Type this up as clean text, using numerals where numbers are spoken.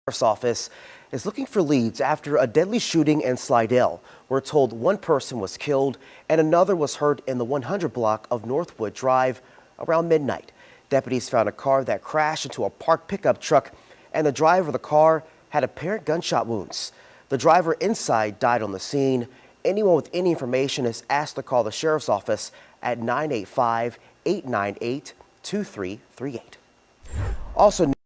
Sheriff's Office is looking for leads after a deadly shooting in Slidell. We're told one person was killed and another was hurt in the 100 block of Northwood Drive around midnight. Deputies found a car that crashed into a parked pickup truck, and the driver of the car had apparent gunshot wounds. The driver inside died on the scene. Anyone with any information is asked to call the Sheriff's Office at 985-898-2338. Also